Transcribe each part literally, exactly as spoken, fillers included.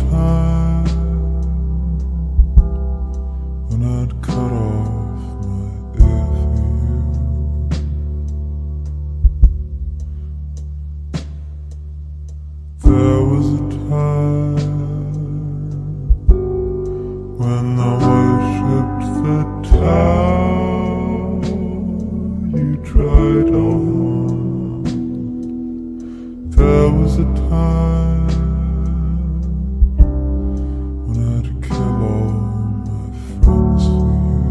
time when I'd cut off my ear for you. There was a time when I worshipped the towel you dried on. There was a time when I'd kill all my friends for you.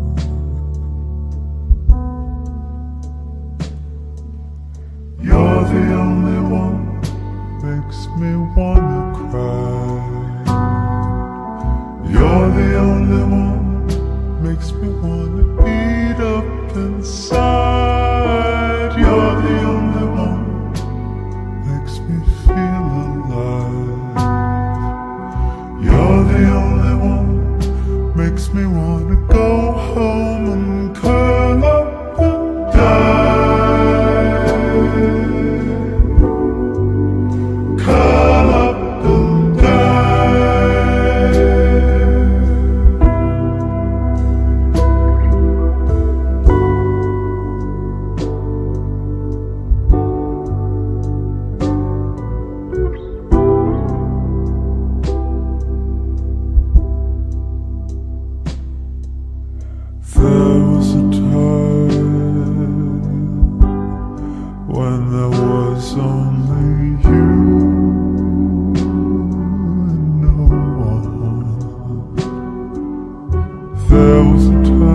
You're the only one makes me wanna cry. You're the only one makes me wanna eat up inside. You're the only one makes me feel alive. You're the only one makes me wanna go home and curl up and die. Curl up and die. There was a time when there was only you and no one. There was a time